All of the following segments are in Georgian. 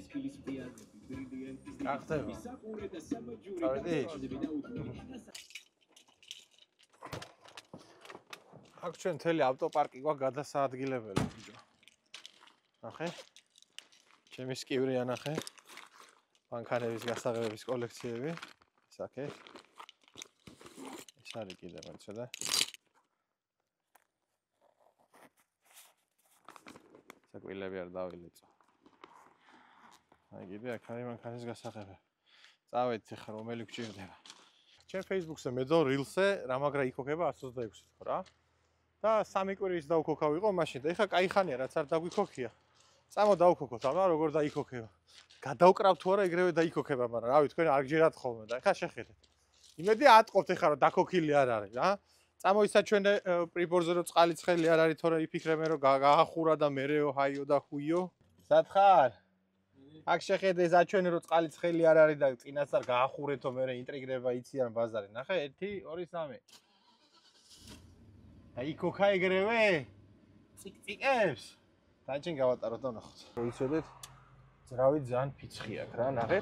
გახდება. წავედი? აქ ჩვენ მთელი ავტოპარკი გვაქვს გადასაადგილებელი ბიჭო. ნახე? ჩემი სკივრი ანახე. მანქანების გასაღებების კოლექციები. ეს აქ. ეს არის კიდე მეცე და საკვილები არ დავილეწო. აი კიდე აქ არის მანქანის გასაღები. წავედით ახლა რომელი გჭირდება. ჩვენ Facebook-ზე მედო Reels-ზე რა მაგრა იქოქება 126 ხო რა? და 3 კვირის დაუქოქა ვიყო მაშინ და ეხა კაი ხანია რაც არ დაგვიქოქია. წამო დაუქოქოთ, აბა როგორ დაიქოქება. გადავკრავ თუ არა ეგრევე დაიქოქება, მაგრამ რავი თქვენ არ გჯერათ ხოლმე და ეხა შეხედეთ. იმედი ატყობთ ეხა რომ დაქოქილი არ არის რა. წამოიცა ჩვენ პრიბორზე რომ წყალი ცხელი არ არის თორე იფიქრებენ რომ გაახურა და მერეო ჰაიო და ხუიო. სათხარ? აქ შეხედე ეს აჩვენე რომ წყალი ცხელი არ არის და წინასწარ გაახურეთო მერე ინტრიგრება იციან ბაზარი. ნახე 1 2 3. აი იქოქა ეგრევე? წიკწიკებს? დაჩენ გავატაროთ და ნახოთ. იცოდეთ? ძრავი ძალიან ფიცხი აქვს რა, ნახეთ?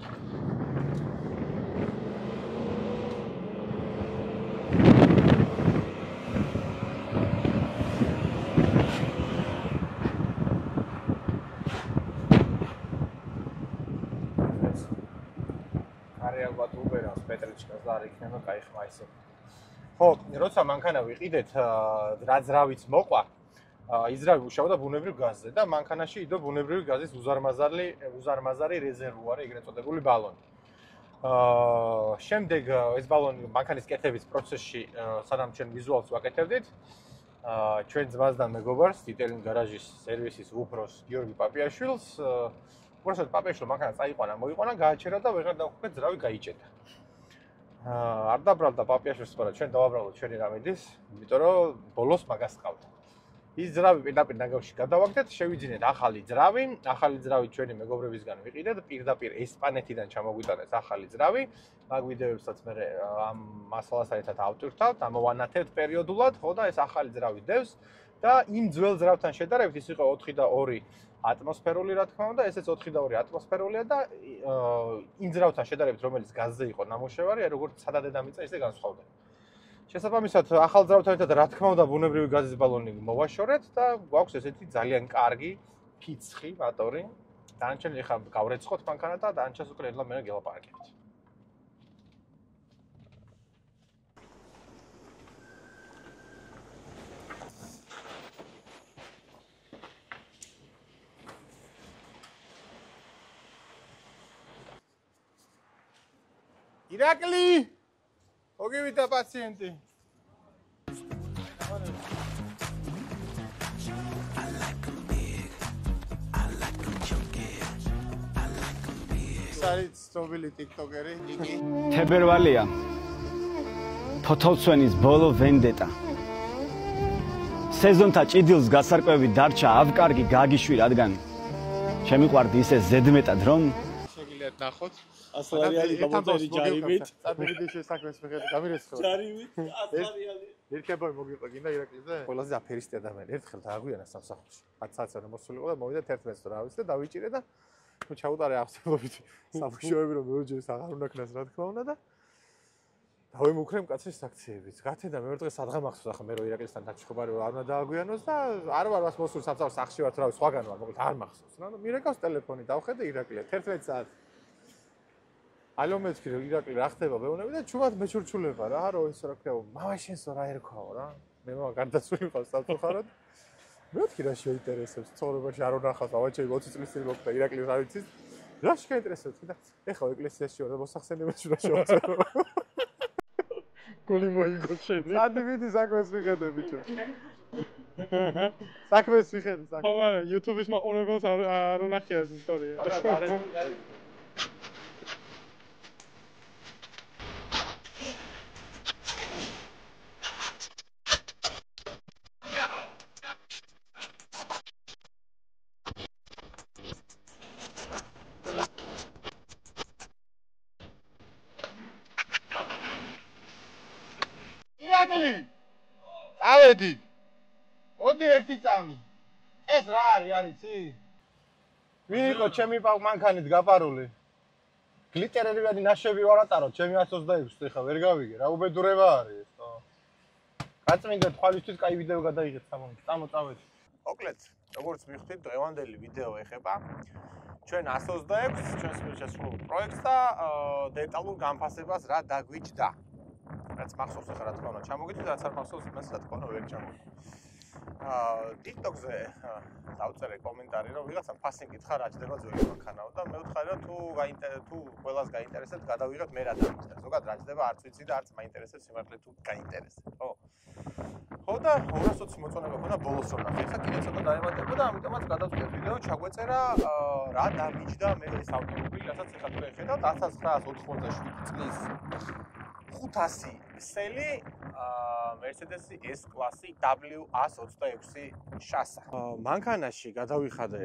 ალბათ უბერავს პეტრიჩკას და არ იქნება კაი ხმა ისე. ხო, როცა მანქანა ვიყიდეთ, რა ძრავიც მოყვა, იზრავი მუშაობდა ბუნებრივ გაზზე და მანქანაში იდო ბუნებრივი გაზის უზარმაზარი რეზერვუარი, ეგრეთ წოდებული ბალონი. შემდეგ ეს ბალონი მანქანის კეთების პროცესში, სანამ ჩვენ ვიზუალს ვაკეთებდით, ჩვენ ძმასთან მეგობარს, დიტელინგ გარაჟის სერვისის უფროს გიორგი პაპიაშვილს უბრალოდ პაპიაშვილმა მანქანა წაიყვანა, მოიყვანა, გააჩერა და ვეღარ დავხვდეთ, ძრავი გაიჭედა. არ დაბრალდა პაპიაშვილს, მაგრამ ჩვენ დავაბრალოთ ჩვენი რამედის, იმიტომ რომ ბოლოს მაგას ყავდა. ის ძრავი პირდაპირ ნაგავში გადავაგდეთ, შევიძინეთ ახალი ძრავი ჩვენი მეგობრებისგან ვიყიდეთ, პირდაპირ ესპანეთიდან ჩამოგვიტანეს ახალი ძრავი, მაგ ვიდეოებსაც მე ამ მასალასთან ერთად ავტვირთავთ, ამოვანათებთ პერიოდულად, ხო და ეს ახალი ძრავი დევს და იმ ძველ ძრავთან შედარებით ის იყო 4 და 2 ატმოსფერული რა თქმა უნდა, ესეც 4 და 2 ატმოსფერულია და იმ ძრავთან შედარებით რომელიც გაზზე იყო ნამუშევარი, აი როგორც სადა დედამიწა ისე განსხვავდება. შესაბამისად, ახალ ძრავთან ერთად რა თქმა უნდა ბუნებრივი გაზის ბალონი მოვაშორეთ და გვაქვს ესეთი ძალიან კარგი ფიცხი მატორი. დანარჩენი ახლა გავრეცხოთ მანქანა და დანარჩენს უკვე ნელა მე გელაპარაკებთ. ირაკლი! მოგივიდა პაციენტი. არის ცნობილი ტიკტოკერი ნიკი. თებერვალია. თოთოლცვენის ბოლო ვენდეტა. სეზონთა ჭიდილს გასარკვევი დარჩა ავკარგი გაგიშვი რადგან შემიყვარდი ისე ზედმეტად რომ შეგიძლიათ ნახოთ. 100 რეალი გამოდერი ჯარიმით. წაბირი შესაქმეს მიხედავ გამირეცხო. ჯარიმით 100 რეალი. ერქებოი მოგიყვა გინდა ირაკლიზე? ყველაზე აფერისტი ადამიანი ერთხელ დააგვიანა სამსახურში. 10 საათზე მოსულიყო და მოვიდა 11 წელს რა ვიცი და დავიჭირე და თუ ჩაუტარე აღსანობითი საფუძვები რომ მეურჯერის აღარ უნდა ქნას რა თქმა უნდა და დავემუქრე მკაცრის აქციებით. გათე და მეორე დღეს სადღა მახსოვს ახლა მე რო ირაკლისთან დაჩხუბარი არ უნდა დააგვიანოს და არ ვარ მას მოსულ სამსახურს სახში ვარ რა სხვაგან ვარ მოკლედ არ მახსოვს რა მირეკავს ტელეფონი დავხედე ირაკლია 11 საათი ალო მეთქი რომ ირაკლი რა ხდება მეუბნები და ჩუმად მეჩურჩულება რა რო ის რა ქვია მამა შენსო რა ერქვაო რა მე მამა გარდაცვლილი ყავს სამწუხაროდ მეთქი რა შეინტერესებს ცხოვრებაში არ უნახავს ავაჩები 20 წლის წინ მოხდა ირაკლი რა ვიცით რა შეინტერესებს და ეხლა ეკლესიაში ვარ და მოსახსენებელს რა შევაწერო გული მოიგო შენი ადმინი საქმეს მიხედე ბიჭო საქმეს მიხედე საქმე ხო მაგრამ YouTube-ის მაყურებელს არ უნახია ეს ისტორია ავედი მოდი ერთი წამი ეს რა არის არიცი ვინ იყო ჩემი მანქანით გაპარული? გლიტერებიანი ნაშები ვარატარო, ჩემი 126-ი ხა ვერ გავიგე, რა უბედურება არის ეს, ხო? გაწმინდა თვალისთვის კაი ვიდეო გადაიღეთ სამომი, წამოწავეთ. მოკლედ, როგორც მივხვდით, დღევანდელი ვიდეო ეხება ჩვენ 126 ჩვენს შესრულებულ პროექტს და დეტალურ განფასებას რა დაგვიჭდა. რაც მახსოვს ახლა რა თქმა უნდა ჩამოგიდგეთ, რაც არ მახსოვს მას რა თქმა უნდა ვერ ჩამოგიდგეთ. TikTok-ზე დავწერე კომენტარი, რომ ვიღაცამ ფასინგ გითხრა რა ჯდება ძველი მანქანაო და მე ვთხარი რომ თუ ყველას გაინტერესებს, გადავიღეთ მე რა დამიჯდა. ზოგადად რა ჯდება არც ვიცი და არც მაინტერესებს სიმართლე თუ გაინტერესებს, ხო? ხო და 220 მოწონება ქონა ბოლოს რომ ნახე. ხა კიდე ცოტა დაემატებოდა, ამიტომაც გადავწყვეტ ვიდეო ჩაგვეწერა რა დამიჯდა მე ეს ავტომობილი, რასაც ეხლა თუ ხედავთ 1987 წლის 500 სელი Mercedes S-კლასი W126 შასა. მანქანაში გადავიხადე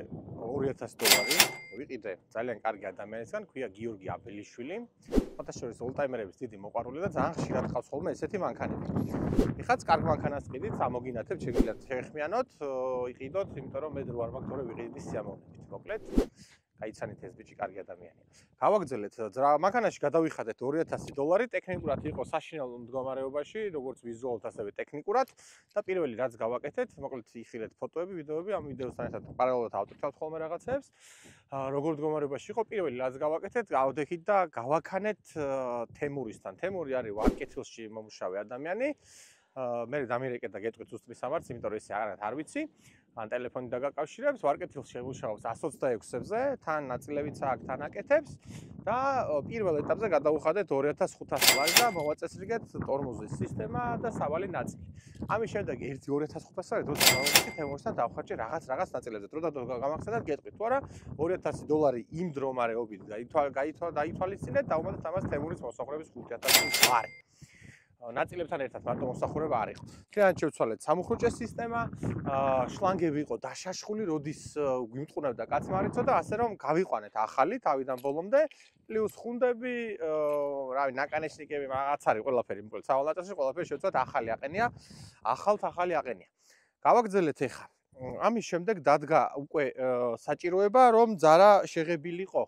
$2000. ვიყიდე ძალიან კარგი ადამიანისგან, ქვია გიორგი აბელიშვილი. ფოტოშორის ოლტაიმერების დიდი მოყვარული და ძალიან ხშირად ყავს ხოლმე ესეთი მანქანები. ეხაც კარგ მანქანას ყიდით, ამოგინათებთ, შეგიძლიათ შეეხმიანოთ, იყიდოთ, იმიტომ რომ მე დრო არ მაქვს, თორე ვიყიდით სიამოვნებით. მოკლედ გაიცანით ეს ბიჭი კარგი ადამიანია. გავაგრძელეთ მანქანაში გადავიხადეთ $2000, ტექნიკურად იყო საშინაო მდგომარეობაში, როგორც ვიზუალურად, ასევე ტექნიკურად და პირველი რაც გავაკეთეთ, მოკლედ იხილეთ ფოტოები, ვიდეოები, ამ ვიდეოსთან ერთად პარალელურად ავტოჩავთ ხოლმე რაღაცებს. როგორ მდგომარეობაში იყო, პირველი რაც გავაკეთეთ, გავდექით და გავაქანეთ თემურისთან. თემური არის ვარკეთილში მომუშავე ადამიანი. მე დამირეკე და გეტყვით ზუსტი სამართ, იმიტომ რომ ესე არ ვიცი. ან ტელეფონი დაგაკავშირებს, ვარკეთილს შემუშავებს 126-ზე, თან ნაწილებიც აქვს, თან აკეთებს და პირველ ეტაპზე გადავუხადეთ $2500 და მოვაწესრიგეთ ტორმოზის სისტემა და სავალი ნაწილი. ამის შემდეგ ერთი $2500 როცა გავაკეთე თემურისთან დავხარჯე რაღაც ნაწილებზე. დრო და გამახსენებთ, გეტყვით თუ არა, $2000 იმ დრომარეობით გაითვალისწინეთ და უმეტეს ამას თემურის მოსახლეობის $5000 ნაწილებთან ერთად მარტო მოსახურება არ იყო. მთლიანად შევცვალეთ სამუხრუჭე სისტემა, შლანგები იყო დაშაშხული, როდის გვიმტყუნებდა კაცმარიცო და ასე რომ გავიყვანეთ ახალი თავიდან ბოლომდე, პლუს ხუნდები, რავი, ნაკანეშნიკები, რაღაც არის ყველაფერი, მოკლედ სავალატოში ყველაფერი შევცვალეთ ახალი აყენია, ახალი აყენია. გავაგრძელეთ ეხა. ამის შემდეგ დადგა უკვე საჭიროება, რომ ძარა შეღებილიყო.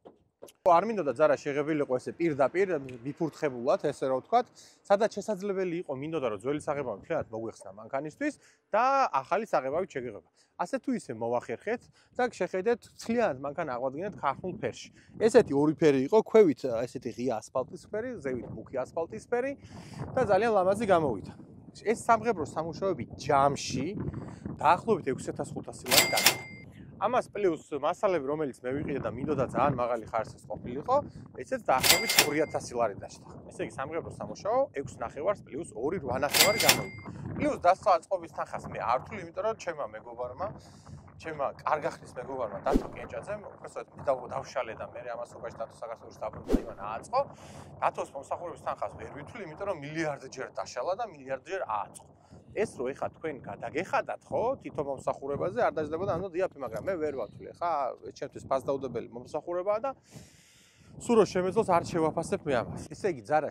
არ მინდოდა ძარა შეღებილიყო ესე პირდაპირ მიფურთხებულად, ესე რომ ვთქვათ, სადაც შესაძლებელი იყო, მინდოდა რომ ძველი საღებავი მთლიანად მოგვეხსნა მანქანისთვის და ახალი საღებავით შეგეღება. ასე თუ ისე მოვახერხეთ და შეხედეთ მთლიანად მანქანა აღვადგინეთ ქართულ ფერში. ესეთი ორი ფერი იყო, ქვევით ესეთი ღია ასფალტის ფერი, ზევით მუქი ასფალტის ფერი და ძალიან ლამაზი გამოვიდა. ეს სამღებრო სამუშაოები ჯამში დაახლოებით 6500 ლარი დაიწყო. ამას პლუს მასალები, რომელიც მე ვიყიდე და მინდოდა ძალიან მაღალი ხარისხის ყოფილიყო, ესეც დაახლოებით $2000 დაჭდა. ესე იგი სამღებრო სამუშაო 6.5 პლუს 2.8 გამოვიდა. პლუს დასაწყობის თანხას მე არ ვთვლი, იმიტომ რომ ჩემმა მეგობარმა, ჩემმა კარგახლის მეგობარმა დათო კენჭაძემ, უბრალოდ დავშალე და მე ამას უკაში დათო საქართველოს დაბრუნდა იმან ააწყო. დათოს მომსახურების თანხას ვერ ვითვლი, იმიტომ რომ მილიარდჯერ დაშალა და მილიარდჯერ ააწყო. ეს რო ეხა თქვენ გადაგეხადათ, ხო, თითო მომსახურებაზე არ დაждდებოდა ანუ დიაფი, მაგრამ მე ვერ ვათვლი, ხა, ჩემთვის ფასდაუდებელი მომსახურებაა და სულ რო შემეძლოს არ შევაფასებ მე ამას. ესე იგი, ძარა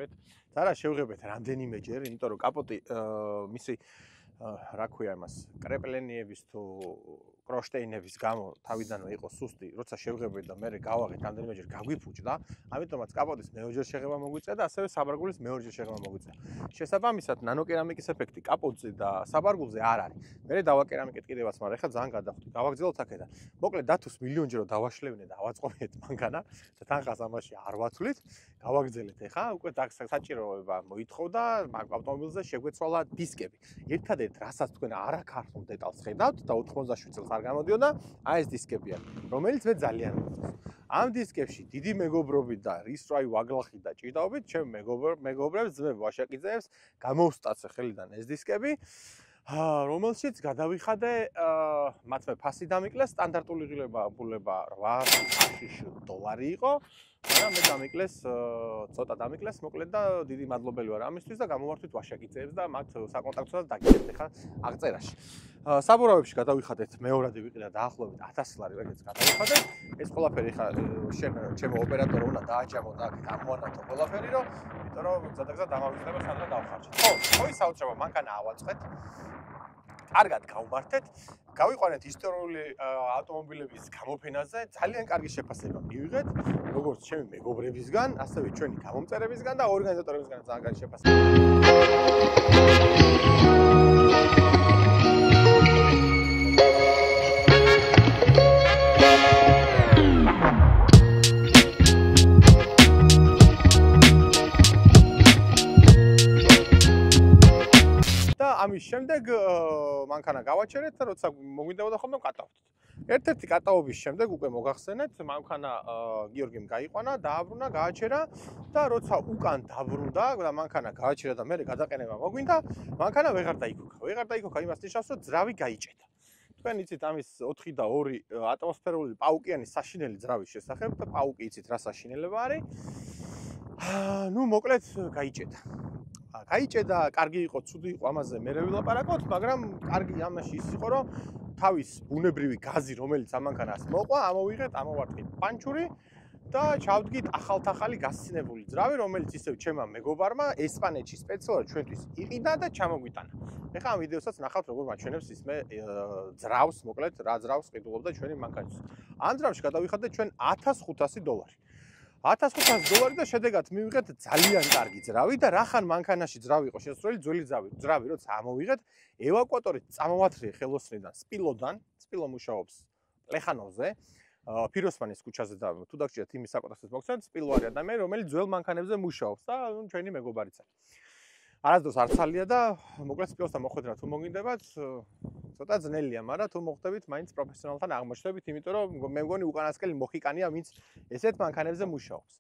შევღებეთ რამდენიმეჯერ, იმიტომ რომ კაპოტი მისი რა ქვია იმას, კრეპლენიების თუ კროშტეინების გამო თავიდანვე იყო სუსტი, როცა შევღებეთ და მე გავაღეთ რამდენიმეჯერ გაგვიფუჭდა, ამიტომაც კაპოტის მეორჯერ შეღება მოგვიწია და ასევე საბარგულის მეორჯერ შეღება მოგვიწია. შესაბამისად, ნანოკერამიკის ეფექტი კაპოტზე და საბარგულზე არ არის. მე დავაკერამიკეთ კიდევაც, მაგრამ ეხლა ძალიან გადახვდი. გავაგრძელოთ აქედან. მოკლედ დათოს მილიონჯერ რომ დავაშლევინე და ავაწყობინეთ მანქანა და თანხას ამაში არ ვათვლით. გავაგრძელეთ ეხა, უკვე საჭიროება მოითხოვდა, მაგ ავტომობილზე შეგვეცვალა დისკები. ერთადერთ რასაც თქვენ არაქართულ დეტალს ხედავთ და 87 წელს არ გამოდიოდა, აი ეს დისკებია, რომელიც მე ძალიან მომწონს. ამ დისკებში დიდი მეგობრობით და რის რა ვაგლახით და ჭიდაობით, ჩემ მეგობრებს, ძმებ ვაშაკიძეებს გამოვსტაცე ხელიდან ეს დისკები, რომელშიც გადავიხადე, მათმე ფასი დამიკლეს, სტანდარტული ღირებულება $800 იყო. მაგრამ მე დამიკლეს, ცოტა დამიკლეს, მოკლედ და დიდი მადლობელი ვარ ამისთვის და გამოვართვით ვაშაკიძეებს და მათ საკონტაქტოდაც დაგიგებთ ახლა აღწერაში. საბურავებში გადავიხადეთ, მეორადი ვიყიდა დაახლოებით $1000 რეგეც გადავიხადეთ. ეს ყველაფერი ხა ჩემო ოპერატორო უნდა დააჯამო და აქ ამოანათო ყველაფერი, იმიტომ რომ ზადაგზად დამავიწყდება სანდრა დავხარჯეთ. ხო, ისაუბრება მანქანა ავაწყეთ. კარგად გავმართეთ, გავიყვანეთ ისტორიული ავტომობილების გამოფენაზე, ძალიან კარგი შეფასება მივიღეთ, როგორც ჩემი მეგობრებისგან, ასევე ჩვენი გამომწერებისგან და ორგანიზატორებისგან ძალიან კარგი შეფასება. ამის შემდეგ მანქანა გავაჩერეთ და როცა მოგვინდებოდა ხოლმე ვკატავთ. ერთ-ერთი კატაობის შემდეგ უკვე მოგახსენეთ, მანქანა გიორგიმ გაიყვანა, დააბრუნა, გააჩერა და როცა უკან დაბრუნდა და მანქანა გააჩერა და მე გადაყენება მოგვინდა, მანქანა ვეღარ დაიქოქა. ვეღარ დაიქოქა იმას ნიშნავს, რომ ძრავი გაიჭედა. თქვენ იცით ამის 4 და 2 ატმოსფერული პაუკიანის საშინელი ძრავის შესახებ და პაუკი იცით რა საშინელება არის. ნუ მოკლედ გაიჭედა. გაიჭედა, კარგი იყო, ცუდი იყო, ამაზე მე ვერ ვილაპარაკოთ, მაგრამ კარგი ამაში ის იყო, რომ თავის ბუნებრივი გაზი, რომელიც ამანქანას მოყვა, ამოვიღეთ, ამოვარტყით პანჩური და ჩავდგით ახალ-ახალი გასცინებული ძრავი, რომელიც ისევ ჩემმა მეგობარმა ესპანეთში სპეციალურად ჩვენთვის იყიდა და ჩამოგვიტანა. ეხლა ამ ვიდეოსაც ნახავთ, როგორ მაჩვენებს ისმე ძრავს, მოკლედ რა ძრავს ყიდულობდა ჩვენი მანქანისთვის. ამ ძრავში გადავიხადეთ ჩვენ $1500. $1500 და შედეგად მივიღეთ ძალიან კარგი ძრავი და რახან მანქანაში ძრავი იყო შესასვლელი ძველი ძრავი როცა ამოვიღეთ ევაკუატორით წამოვათრიე ხელოსნიდან სპილო მუშაობს პლეხანოვზე ფიროსმანის ქუჩაზე და თუ დაგჭირეთ იმის საკუთრებას მოგცემთ სპილო არის ადამიანი რომელიც ძველ მანქანებზე მუშაობს და ჩვენი მეგობარიც არის არასდროს არცალია და მოკლედ სპილოსთან მოხვედრა თუ მოგინდებათ ცოტა ძნელია, მაგრამ თუ მოხდებით, მაინც პროფესიონალთან აღმოჩნდებით, იმიტომ რომ მე მგონი უკანასკნელი მოხიკანია, ვინც ესეთ მანქანებზე მუშაობს.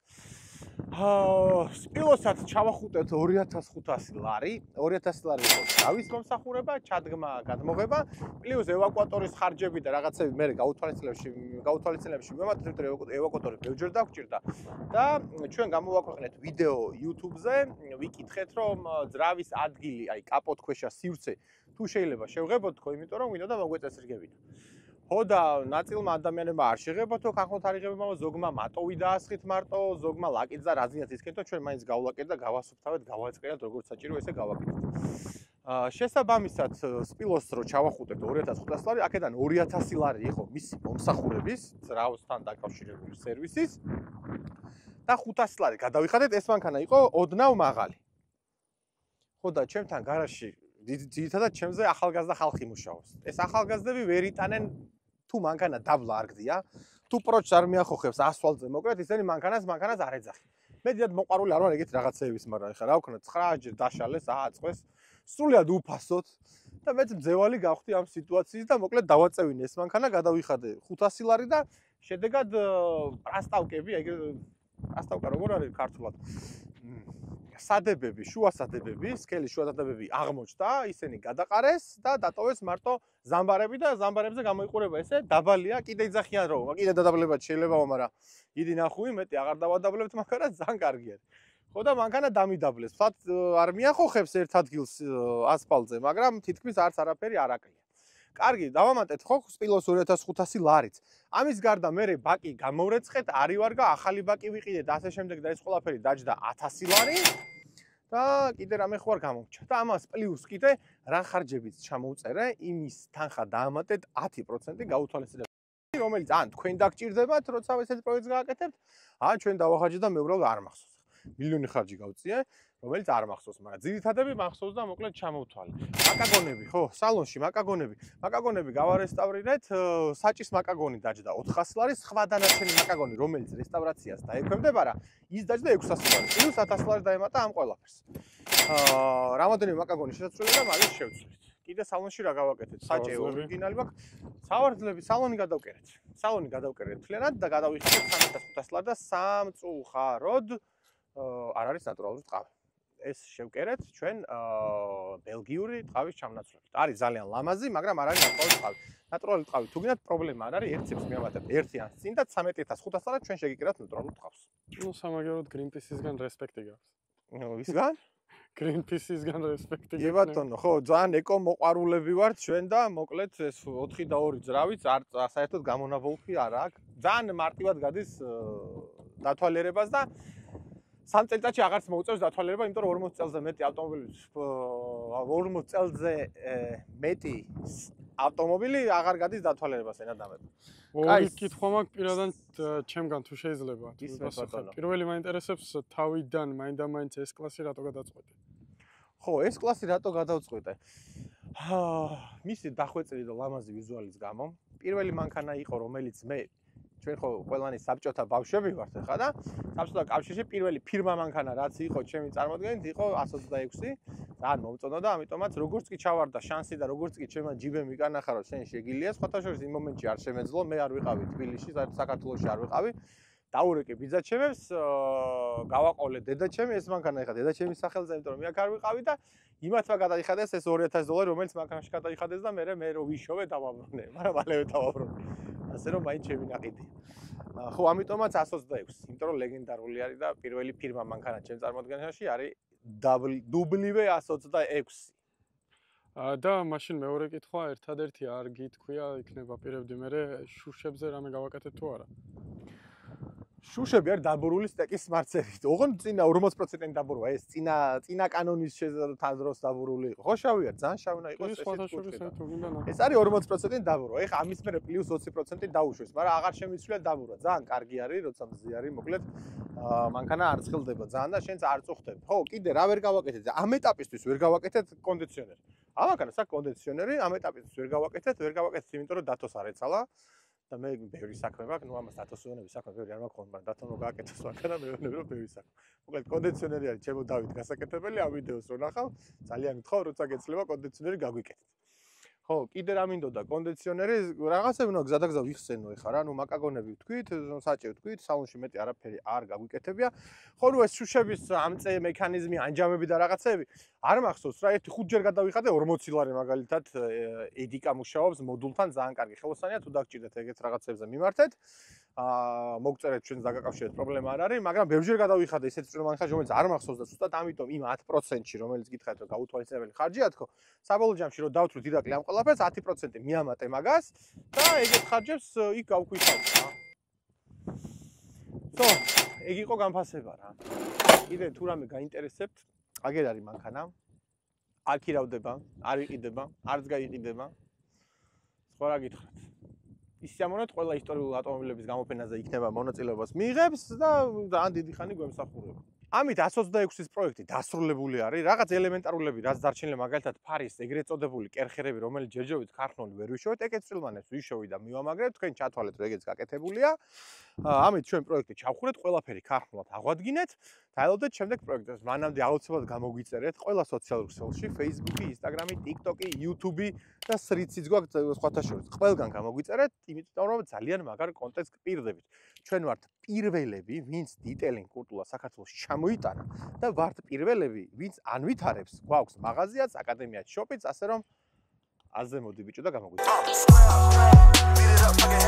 სპილოსაც ჩავახუტეთ $2500. $2000 იყო ძრავის მომსახურება, ჩადგმა, გადმოღება, პლუს ევაკუატორის ხარჯები და რაღაცები მე გაუთვალისწინებაში მივემატეთ, იმიტომ რომ ევაკუატორი ბევრჯერ დაგჭირდა და ჩვენ გამოვაქვეყნეთ ვიდეო YouTube-ზე, ვიკითხეთ რომ ძრავის ადგილი, აი კაპოტქვეშა სივრცე თუ შეიძლება შევღებოთ თქო, იმიტომ რომ ვინდა და მოგვეწესრიგებინა. ხო და ნაწილმა ადამიანებმა არ შეღებოთო, ხახოთ არ იღებმა, ზოგმა მატოვი დაასხით მარტო, ზოგმა ლაკიც და რაზინაც ისქენთო, ჩვენ მაინც გავლაკეთ და გავასუფთავეთ, გავაწყერეთ როგორც საჭირო, ესე გავაკეთეთ. შესაბამისად, სპილოს რო ჩავახუტეთ $2500, აქედან $2000 იყო მისი მომსახურების, ძრავსთან დაკავშირებული სერვისის და $500 გადავიხადეთ, ეს მანქანა იყო ოდნავ მაღალი. ხო და ჩემთან გარაჟში ძირითადად ჩემზე ახალგაზრდა ხალხი მუშაობს. ეს ახალგაზრდები ვერ იტანენ თუ მანქანა დაბლა არ გდია, თუ პროჩს არ მიახოხებს ასფალტზე, მოკლედ ისინი მანქანას არ ეძახი. მე დიდად მოყვარული არ ვარ ეგეთ რაღაცეების, მაგრამ ეხლა რა ვქნა 9-ჯერ დაშალეს, ააწყვეს, სრულიად უფასოდ და მეც მძევალი გავხდი ამ სიტუაციის და მოკლედ დავაწევინე ეს მანქანა, გადავიხადე $500 და შედეგად პრასტავკები, ეგ პრასტავკა როგორ არის ქართულად? სადებები, შუა სადებები, სქელის შუა სადებები აღმოჩნდა, ისინი გადაყარეს და დატოვეს მარტო ზამბარები და ზამბარებზე გამოიყურება ესე დაბალია, კიდე იძახიან რომ, კიდე დადაბლებად შეიძლებაო, მაგრამ დიდი ნახუი მეტი აღარ დავადაბლებთ, მაგრამ ძალიან კარგი არის. ხო და მანქანა დამიდაბლეს. ვთქვათ, არ მიახოხებს ერთ ადგილს ასფალტზე, მაგრამ თითქმის არც არაფერი არ აკლია. კარგი, დავამატეთ ხო სპილოს $2500. ამის გარდა მე ბაკი გამოვრეცხეთ, არი ვარგა, ახალი ბაკი ვიყიდეთ, ასე შემდეგ და ეს ყველაფერი დაჯდა $1000 და კიდე რამე ხო არ გამომჩა. და ამას პლუს კიდე რა ხარჯებიც ჩამოვწერე, იმის თანხა დაამატეთ 10% გაუთვალისწინებთ, რომელიც ან თქვენ დაგჭირდებათ, როცა ესეთ პროექტს გააკეთებთ, ან ჩვენ დავახარჯეთ და მე უბრალოდ არ მახსოვს. მილიონი ხარჯი გავწიე, რომელიც არ მახსოვს, მაგრამ ძირითადები მახსოვს და მოკლედ ჩამოვთვალე. მაკაგონები, ხო, სალონში მაკაგონები გავარესტავრირეთ, საჭის მაკაგონი დაჯდა $400, სხვა დანარჩენი მაკაგონი, რომელიც რესტავრაციას დაექვემდებარა, ის დაჯდა $600, პლუს $1000 დაემატა ამ ყველაფერს. რამოდენიმე მაკაგონი შესაძლოა და მაგას შევცვლით. კიდე სალონში რა გავაკეთეთ? საჭე ორიგინალი მაქვს. სავარძლები სალონი გადავკერეთ თლიანად და გადავიხადეთ $3500 და სამწუხაროდ არ არის ნატურალური ტყავი. ეს შევკერეთ ჩვენ ბელგიური ტყავის ჩამონაცვლებით. არის ძალიან ლამაზი, მაგრამ არ არის ნატურალური ტყავი. ნატურალური ტყავი თუ გინდათ პრობლემა არ არის, ერთ ციფრს მივამატებ 1 ან წინ და 13500 ჩვენ შეგიკერათ ნატურალურ ტყავს. ნუ სამაგეროდ Greenpeace-ისგან რესპექტი გაქვს. ვისგან? Greenpeace-ისგან რესპექტი. კი ბატონო, ხო, ძალიან ეკო მოყვარულები ვართ ჩვენ და მოკლედ ეს 4 და 2 ძრავიც არ საერთოდ გამონაბოლქვი არ აქვს. ძალიან მარტივად გადის დათვალიერებას და 3 წელიწადში აღარც მოუწევს დათვალიერება, იმიტომ რომ 40 წელზე მეტი ავტომობილი 40 წელზე მეტი ავტომობილი აღარ გადის დათვალიერებას ენადამებ. ორი კითხვა მაქვს პირადან ჩემგან თუ შეიძლება. ისმენთ ბატონო. პირველი მაინტერესებს თავიდან მაინდა-მაინც ეს კლასი რატო გადაწყვეტე? ხო, ეს კლასი რატო გადავწყვეტე? მისი დახვეწილი და ლამაზი ვიზუალის გამო. პირველი მანქანა იყო, რომელიც მე ჩვენ ხო ყველანი საბჭოთა ბავშვები ვართ ხა და საბჭოთა კავშირში პირველი ფირმა მანქანა რაც იყო ჩემი წარმოდგენით იყო 126 ძალიან მომწონდა და ამიტომაც როგორც კი ჩავარდა შანსი და როგორც კი ჩემმა ჯიბემ მიკანახა რომ შენ შეგილია სხვათა შორის იმ მომენტში არ შემეძლო მე არ ვიყავი თბილისში საქართველოში არ ვიყავი დაურეკე ბიძაჩემებს გავაყოლე დედაჩემი ეს მანქანა ეხა დედაჩემის სახელზე იმიტომ რომ მე აქ არ ვიყავი და იმათმა გადაიხადეს ეს $2000 რომელიც მანქანაში გადაიხადეს და მე რო ვიშოვე დავაბრუნე მაგრამ მალევე დავაბრუნე ასე რომ მაინც ჩემი ნაყიდი. ხო, ამიტომაც 126, იმიტომ რომ ლეგენდარული არის და პირველი ფირმა მანქანა ჩემ წარმოდგენაში არის W126. და მაშინ მეორე კითხვა ერთადერთი არ გითქვია, იქნება პირებდი მე შუშებზე რამე გავაკეთეთ თუ არა? შუშები არის დაბურული სტეკის მარცერით. ოღონდ წინა 40%-იანი დაბურვა, ეს წინა კანონის თანდროს დაბურული იყო. ხო, შავია, ძალიან შავი უნდა იყოს ეს კუთხე. ეს არის 40%-იანი დაბურვა. ეხა ამის მერე პლუს 20% დაუშვეს, მაგრამ აღარ შემიცვლია დაბურვა. ძალიან კარგი არის, როცა მზი არის, მოკლედ მანქანა არ ცხელდება ძალიან და შენც არ წუხდები. ხო, კიდე რა ვერ გავაკეთეთ? ამ ეტაპისთვის ვერ გავაკეთეთ კონდიციონერი. ამ მანქანას აქვს კონდიციონერი, ამ ეტაპისთვის ვერ გავაკეთეთ, იმიტომ რომ დათოს არ ეცალა. და მე ბევრი საქმე მაქვს, ნუ ამას დათოსოვნების საქმე ბევრი არ მაქვს ხოლმე, მაგრამ დათომ რომ გააკეთოს მანქანა მეუბნები რომ ბევრი საქმე. მოკლედ კონდიციონერი არის ჩემო დავით გასაკეთებელი, ამ ვიდეოს რო ნახავ, ძალიან გთხოვ, როცა გეცლება კონდიციონერი გაგვიკეთეთ. ხო, კიდე რა მინდოდა კონდიციონერი, რაღაცები უნდა გზადაგზა ვიხსენო ეხლა რა, ნუ მაკაგონები ვთქვით, საჭე ვთქვით, სალონში მეტი არაფერი არ გაგვიკეთებია. ხო, ნუ ეს შუშების ამწე მექანიზმი, ანჯამები და რაღაცები არ მახსოვს რა, ერთი 5 ჯერ გადავიხადე 40 ლარი მაგალითად ედიკა მუშაობს მოდულთან ძალიან კარგი ხელოსანია, თუ დაგჭირდეთ ეგეთ რაღაცებზე მიმართეთ. მოგწერეთ ჩვენს დაგაკავშირეთ პრობლემა არ არის, მაგრამ ბევრჯერ გადავიხადე ისეთ წვრილ მანქანაში, რომელიც არ მახსოვს და ზუსტად ამიტომ იმ 10%-ში, რომელიც გითხარით რომ გაუთვალისწინებელი ხარჯია თქო, საბოლოო ჯამში რომ დავთვლით ირაკლი ამ ყველაფერს 10% მიამატე მაგას და ეგეთ ხარჯებს იქ გავქვიხავთ რა. ხო, ეგ იყო განფასება რა. კიდე თუ რამე გაინტერესებთ, აგერ არის მანქანა. აქ ირავდება, არ იყიდება, არც გაიყიდება. სხვა რა გითხრათ? ის ამონათ ყველა ისტორიული ავტომობილების გამოფენაზე იქნება მონაწილეობას მიიღებს და ძალიან დიდი ხანი გვემსახურება. ამით 126-ის პროექტი დასრულებული არის. რაღაც ელემენტარულები, რაც დარჩენილი მაგალითად ფარის ეგრეთ წოდებული კერხერები, რომელიც ჯერჯერობით ქართული ვერ ვიშოვეთ, ეგეც წილმანებს ვიშოვი და მივამაგრებ, თქვენ ჩათვალეთ, რომ ეგეც გაკეთებულია. ამით ჩვენ პროექტი ჩავხურეთ, ყველაფერი ქართულად აღვადგინეთ. დაელოდეთ შემდეგ პროექტებს. მანამდე აუცილებლად გამოგვიწერეთ ყველა სოციალურ ქსელში, Facebook-ი, Instagram-ი, TikTok-ი, YouTube-ი და სრიციც გვაქვს სხვათა შორის. ყველგან გამოგვიწერეთ, იმიტომ რომ ძალიან მაგარ კონტენტს გპირდებით. ჩვენ ვართ პირველები, ვინც დიტეილინგ კულტურა საქართველოში ჩამოიტანა და ვართ პირველები, ვინც ანვითარებს, გვაქვს მაღაზიაც, აკადემიაც, შოპიც, ასე რომ აზე მოდი ბიჭო და გამოგვიწერეთ.